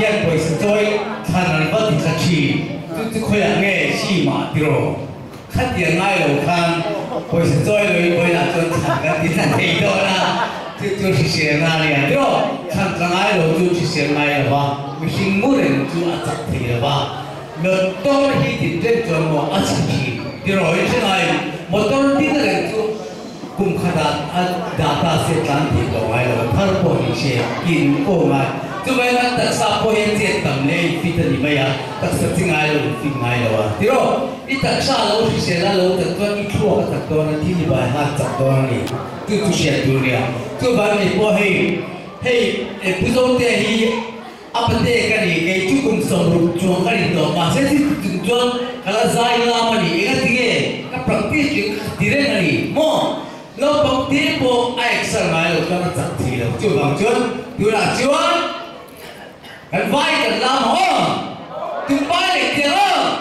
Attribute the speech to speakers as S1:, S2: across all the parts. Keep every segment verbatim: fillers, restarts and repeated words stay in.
S1: hiền buổi sáng tôi khăn ăn vật thì sắc chỉ tôi tôi khơi ăn nghe xì mà tiêu khát tiền ngay đầu khăn buổi sáng tôi rồi buổi là tôi khăn cái tiền là thấy đó là tôi tôi chỉ xem là này tiêu khăn cái ngay đầu tôi chỉ xem ngay là ba mình xin mua đến tôi ăn chắc thì là ba một tôi khi tiền trên cho một ăn chắc thì tiêu rồi thế này một tôi tin là tôi cùng khát data set lan thì có ai là thằng bồi sẽ kín cô mà chúng mình là tất cả bồi sẽ tầm này phi tân như vậy à tất cả những ai là phi ngay là thì rồi ít tất cả lâu thì sẽ là lâu tất cả ít chua tất cả nó thì như vậy hạt tất cả này tôi tôi sẽ tôi này tôi bảo này bồi hey hey bây giờ thì hi apa teh cái này cái chú cùng sống được chuông cái gì đó mà sẽ thích chúng chuông kalau zai lama ni ingat dia kan praktis juga dire ni mo lo bang tiempo ai sang mai lo kan tak thi lo chu bang chuan tu la chuan kan vai kan lam ho tu bai le dia lo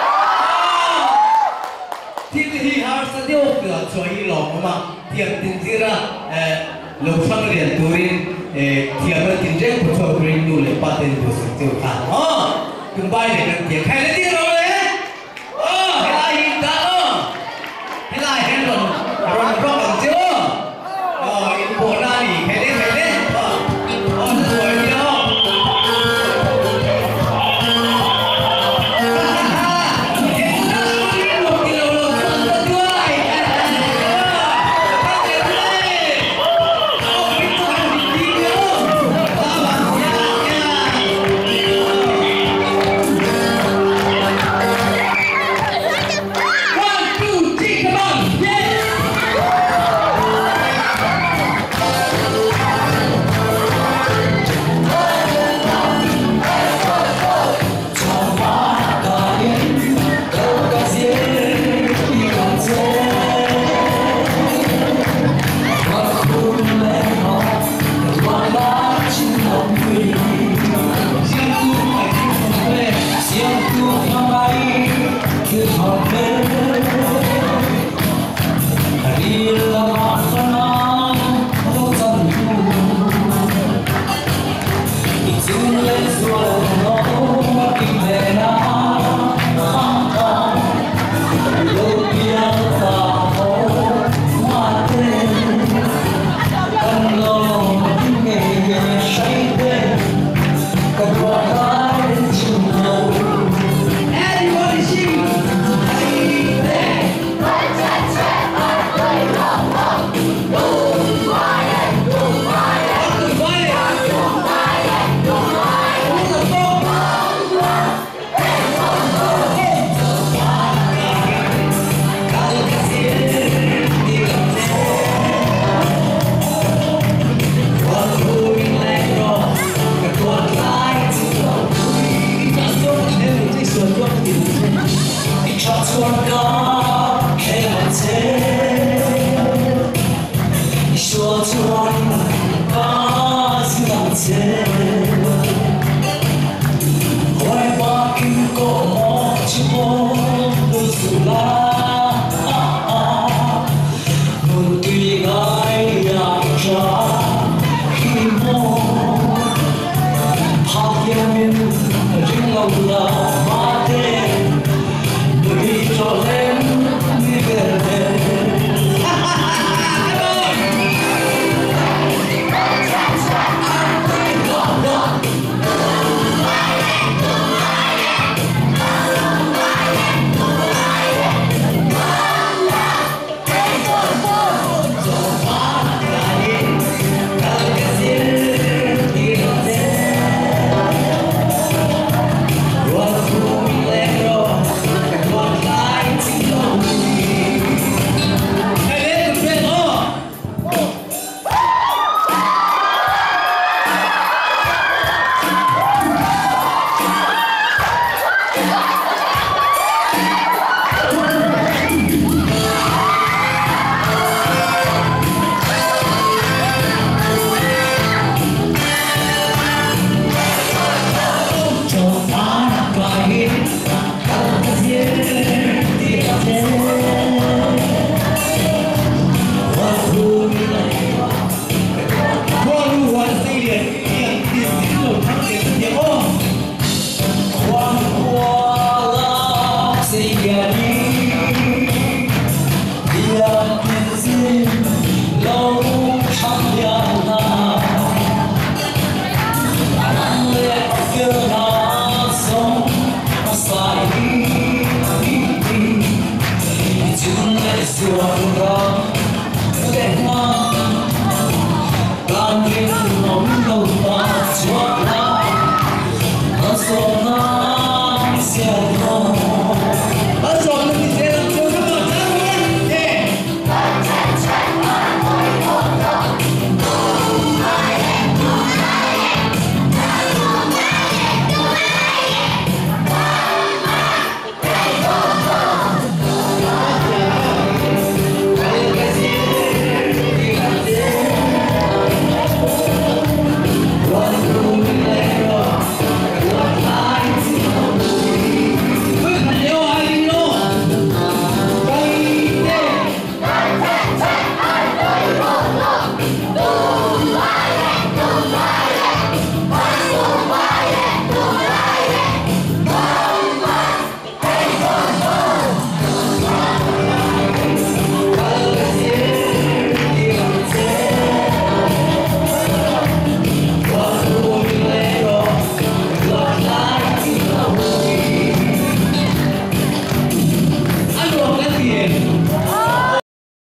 S1: thi hi har sa dio ka choi lo ma tiam tin tira lo sang rian turin tiam tin je ko cho green nu le paten do se tu ka ha tu bai le kan dia khai le dia lo le
S2: love.